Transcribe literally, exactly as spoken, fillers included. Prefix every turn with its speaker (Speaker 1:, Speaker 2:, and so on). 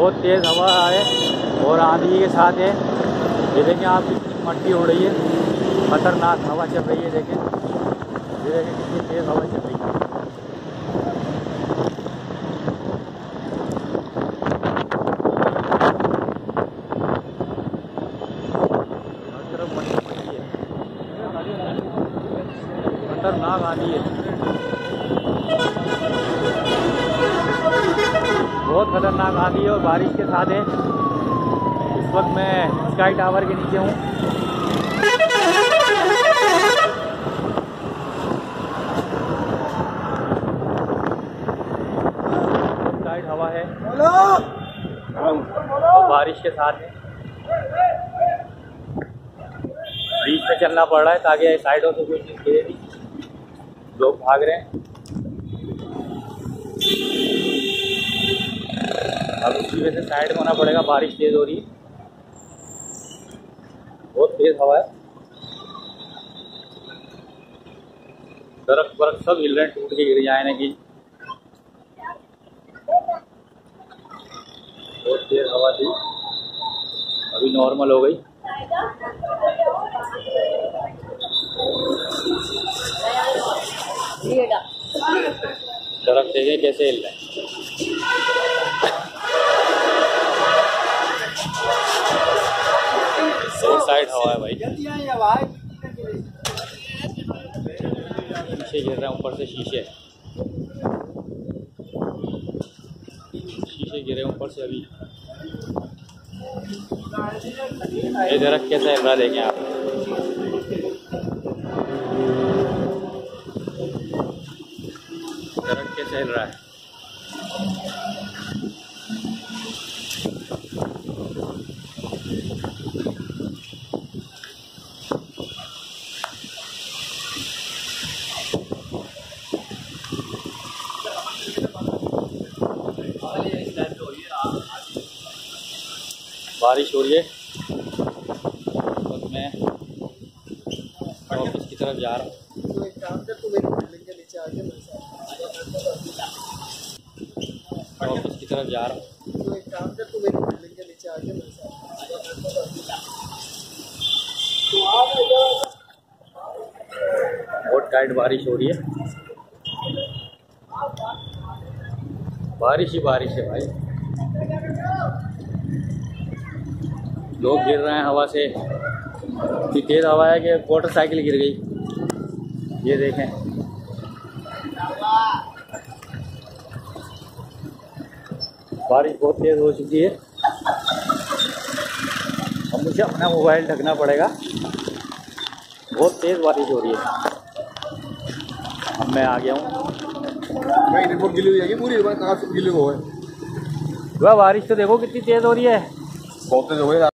Speaker 1: बहुत तेज़ हवा है और आंधी के साथ है। ये देखें आप, कितनी मट्टी उड़ रही है, खतरनाक हवा चल रही है। देखें ये देखें कितनी तेज़ हवा चल रही है। हर तरफ मट्टी मट्टी है, खतरनाक आंधी है, बहुत खतरनाक आंधी है और बारिश के साथ है। इस वक्त मैं स्काई टावर के नीचे हूँ। साइड हवा है और बारिश के साथ है। बीच में चलना पड़ रहा है ताकि साइडों से कोई चीज़ गिरे नहीं। लोग भाग रहे हैं। अब उसकी वजह से साइड में होना पड़ेगा, बारिश तेज़ हो रही है, बहुत तेज़ हवा है। दरख्त वरख्त सब हिल रहे हैं, टूट के गिर जाए ना कि बहुत तेज़ हवा थी, अभी नॉर्मल हो गई। दरख्त देखें कैसे हिल रहे हैं। रोड साइड हवा है भाई, शीशे गिर रहे हैं ऊपर से, शीशे शीशे गिरे ऊपर से। अभी ये दरख्त कैसा हिल रहा है देखें आप, दरख्त कैसे हिल रहा है। बारिश हो रही है, और मैं ऑफिस की तरफ जा रहा हूँ।
Speaker 2: तो एक काम कर, तू मेरी बिल्डिंग के नीचे आके मेरे साथ
Speaker 1: ऑफिस की तरफ जा रहा हूँ।
Speaker 2: तो एक काम कर, तू मेरी बिल्डिंग के नीचे आके मेरे साथ
Speaker 1: बहुत टाइट बारिश हो रही है, बारिश ही बारिश है भाई। लोग गिर रहे हैं हवा से, इतनी तेज़ हवा है कि मोटरसाइकिल गिर गई। ये देखें, बारिश बहुत तेज़ हो चुकी है। अब मुझे अपना मोबाइल ढकना पड़ेगा, बहुत तेज़ बारिश हो रही है। अब मैं आ गया हूँ।
Speaker 2: भाई रिपोर्ट गिली हुई है पूरी, कहाँ गिली हुई है।
Speaker 1: वह बारिश तो देखो कितनी तेज़ हो रही है,
Speaker 2: बहुत तेज हो गई।